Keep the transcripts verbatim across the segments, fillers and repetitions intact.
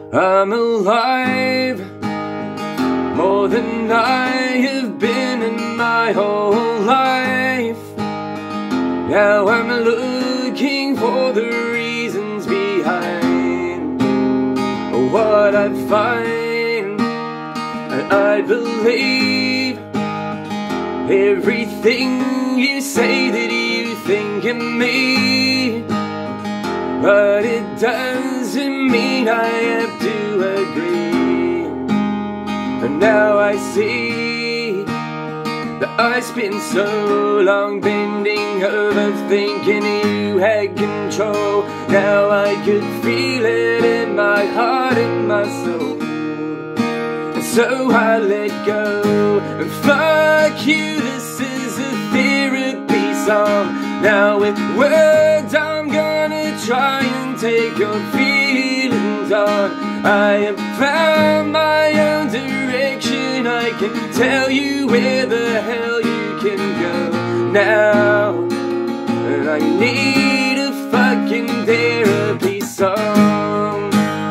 I'm alive, more than I have been in my whole life. Now I'm looking for the reasons behind what I find, and I believe everything you say that you think of me, but it doesn't mean I have to agree. And now I see that I spent so long bending over thinking you had control. Now I could feel it in my heart and my soul, and so I let go. And fuck you, this is a therapy song. Now with words I'm gonna try and take your feelings on. I have found my own direction. I can tell you where the hell you can go now. And I need a fucking therapy song.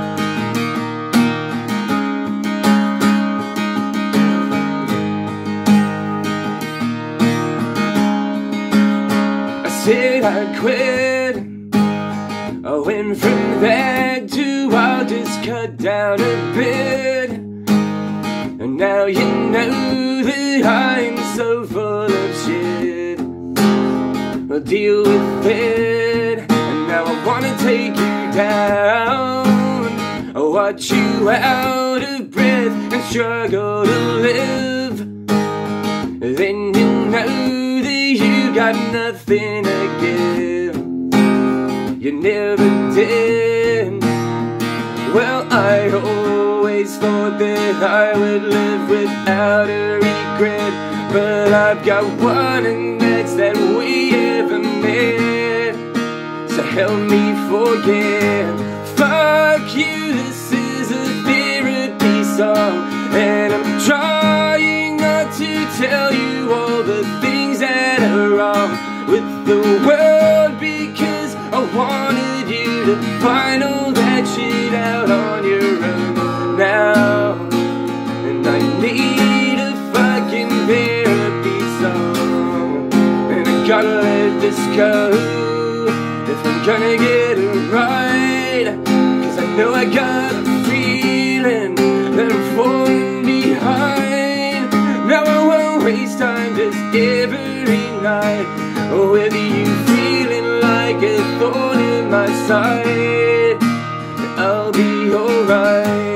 I said I'd quit. I went from that to I'll just cut down a bit. And now you know that I'm so full of shit. I'll deal with it. And now I wanna take you down. I'll watch you out of breath and struggle to live. Then you know that you got nothing to give. You never did. Well, I always thought that I would live without a regret, but I've got one, and that's that we ever met. So help me forget. Fuck you, this is a therapy song, and I'm trying not to tell you all the things that are wrong with the world, because I wanted you to find all that shit out on your own now. And I need a fucking therapy song, and I gotta let this go if I'm gonna get it right. Cause I know I got a feeling that I'm falling behind. Now I won't waste time just every night with you feeling like a thorn in my side. I'll be alright.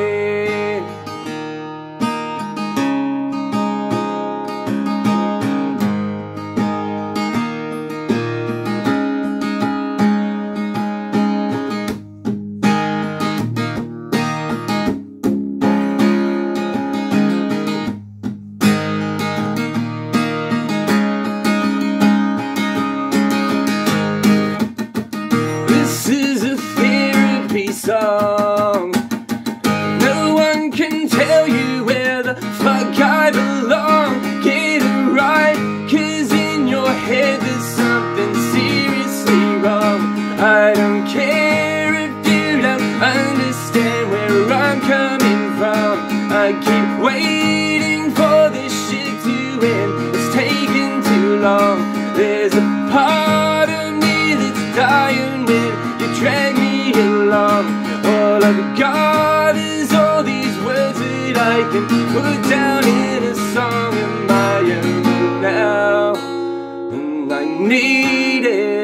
Song. No one can tell you where the fuck I belong. Get it right, cause in your head there's something seriously wrong. I don't care if you don't understand where I'm coming from. I keep waiting for this shit to end. It's taking too long. There's a part of me that's dying when you drag me along. All I've got is all these words that I can put down in a song of my own now. And I need it.